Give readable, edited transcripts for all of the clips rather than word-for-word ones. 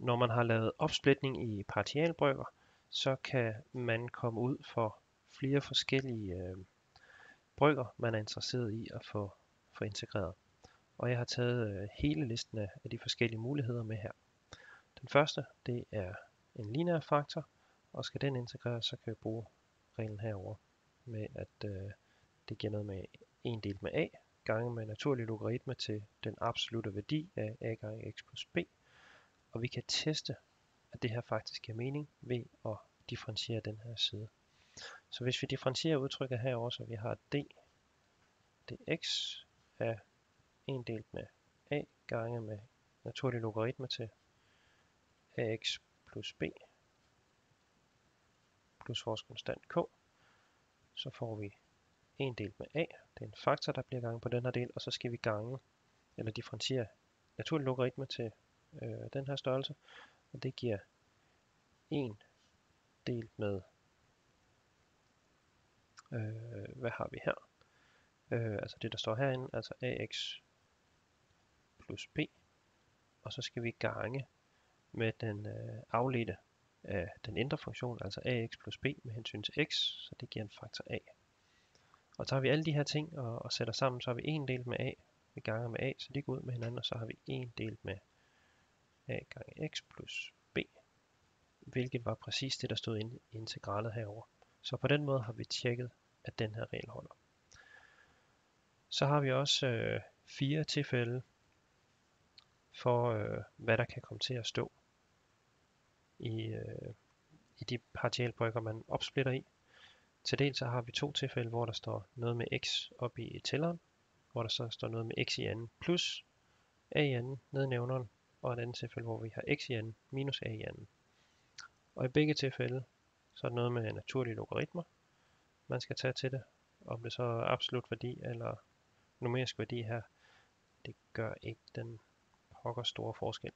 Når man har lavet opsplitning i partialbrøker, så kan man komme ud for flere forskellige brøker, man er interesseret i at få integreret. Og jeg har taget hele listen af de forskellige muligheder med her. Den første, det er en lineær faktor, og skal den integreres, så kan vi bruge reglen herover med, at det giver noget med 1 delt med a, gange med naturlig logaritme til den absolutte værdi af a gange x plus b. Og vi kan teste, at det her faktisk giver mening ved at differentiere den her side. Så hvis vi differentierer udtrykket herover, så vi har d dx af 1 delt med a gange med naturlig logaritme til ax plus b plus vores konstant k, så får vi 1 delt med a. Det er en faktor, der bliver ganget på den her del, og så skal vi gange eller differentiere naturlig logaritme til den her størrelse, og det giver 1 delt med, hvad har vi her? Altså det, der står herinde, altså ax plus b, og så skal vi gange med den afledte af den indre funktion, altså ax plus b med hensyn til x, så det giver en faktor a. Og tager vi alle de her ting og sætter sammen, så har vi 1 delt med a, vi ganger med a, så de går ud med hinanden, og så har vi 1 delt med a gange x plus b, hvilket var præcis det, der stod inde i integralet herover. Så på den måde har vi tjekket, at den her regel holder. Så har vi også 4 tilfælde for, hvad der kan komme til at stå i de partialbrøker, man opsplitter i. Til dels så har vi 2 tilfælde, hvor der står noget med x op i tælleren, hvor der så står noget med x i anden plus a i anden nede i nævneren, og et andet tilfælde, hvor vi har x i anden minus a i anden. Og i begge tilfælde, så er der noget med naturlige logaritmer, man skal tage til det. Om det så er absolut værdi eller numerisk værdi her, det gør ikke den pokker store forskel.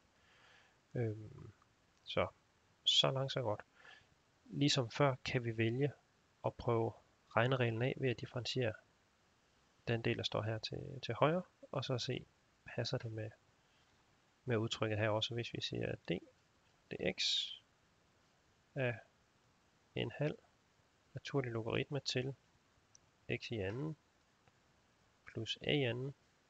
Så langt så godt. Ligesom før kan vi vælge at prøve regnereglen af ved at differentiere den del, der står her til højre, og så se, passer det med udtrykket her også, hvis vi siger, at d dx af en halv naturlig logaritme til x i anden plus a i anden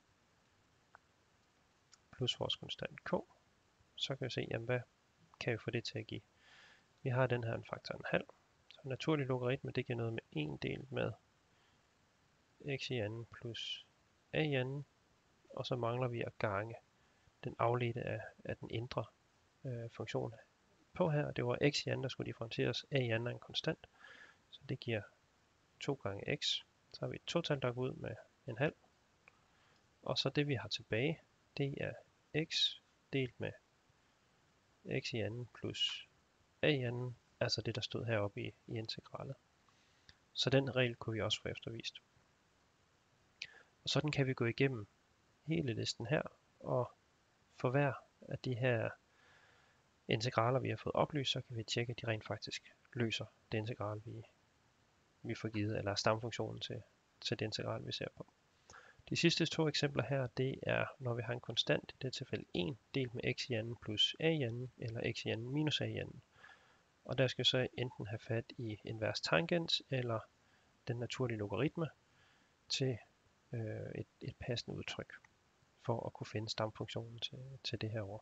plus vores konstant k, så kan vi se, jamen, hvad kan vi få det til at give. Vi har den her en faktor en halv, så naturlig logaritme, det giver noget med 1 delt med x i anden plus a i anden, og så mangler vi at gange den afledte af den indre funktion på her. Det var x i anden, der skulle differentieres, a i anden er en konstant, så det giver 2 gange x. Så har vi et total, der går ud med en halv, og så det vi har tilbage, det er x delt med x i anden plus a i anden, altså det, der stod heroppe i integralet. Så den regel kunne vi også få eftervist. Og sådan kan vi gå igennem hele listen her, og for hver af de her integraler, vi har fået oplyst, så kan vi tjekke, at de rent faktisk løser det integral, vi får givet, eller stamfunktionen til det integral, vi ser på. De sidste 2 eksempler her, det er, når vi har en konstant, i det tilfælde 1 delt med x i anden plus a i anden, eller x i anden minus a i anden. Og der skal vi så enten have fat i invers tangens, eller den naturlige logaritme, til et passende udtryk, for at kunne finde stamfunktionen til det her ord.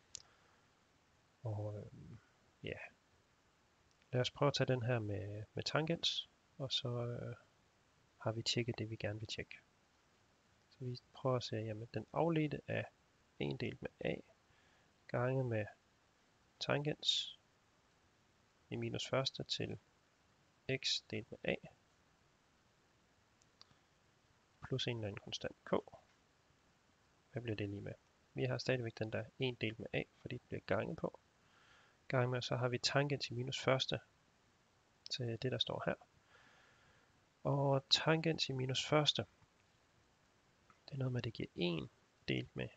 Og ja, lad os prøve at tage den her med tangens, og så har vi tjekket det, vi gerne vil tjekke. Så vi prøver at se, jamen den afledte af 1 delt med a gange med tangens i minus første til x delt med a plus en eller anden konstant k. Hvad bliver det lige med? Vi har stadigvæk den der 1 delt med a, fordi det bliver gange på. Gange med, så har vi tangens i minus første til det, der står her. Og tangens i minus første, det er noget med, at det giver 1 delt med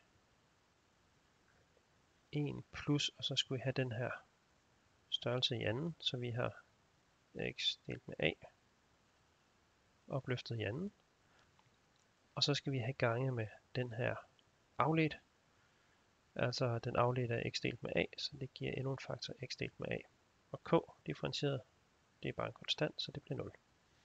1 plus, og så skulle vi have den her størrelse i anden, så vi har x delt med a opløftet i anden. Og så skal vi have gange med den her afledt altså den afledte af x delt med a, så det giver endnu en faktor x delt med a. Og k differentieret, det er bare en konstant, så det bliver 0.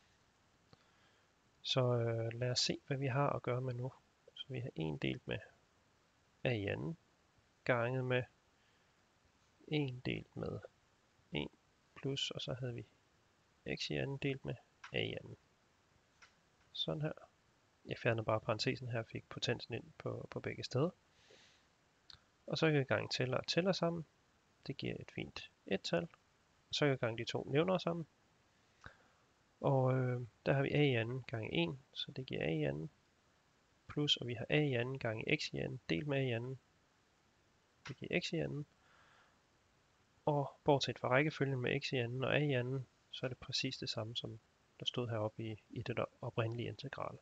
Så lad os se, hvad vi har at gøre med nu. Så vi har 1 delt med a i anden, ganget med 1 delt med 1 plus, og så havde vi x i anden delt med a i anden. Sådan her. Jeg fjernede bare parentesen her, fik potensen ind på begge steder. Og så kan vi gange tæller og tæller sammen. Det giver et fint et-tal. Så kan vi gange de to nævnere sammen. Og der har vi a i anden gange 1, så det giver a i anden. Plus, og vi har a i anden gange x i anden delt med a i anden. Det giver x i anden. Og bortset fra rækkefølgen med x i anden og a i anden, så er det præcis det samme, som der stod heroppe i det oprindelige integral.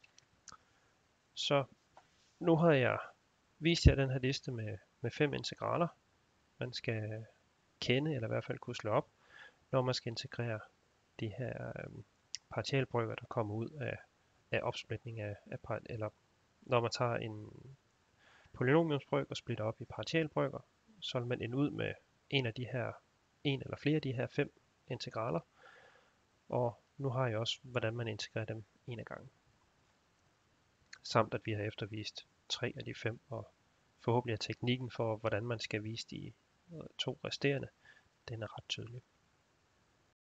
Så nu har jeg vist jer den her liste med 5 integraler, man skal kende, eller i hvert fald kunne slå op, når man skal integrere de her partialbrøker, der kommer ud af opsplitning eller når man tager en polynomiumsbrøk og splitter op i partialbrøker, så vil man ende ud med en eller flere af de her 5 integraler. Og nu har jeg også, hvordan man integrerer dem en af gangen. Samt at vi har eftervist 3 af de 5, og forhåbentlig er teknikken for, hvordan man skal vise de 2 resterende, den er ret tydelig.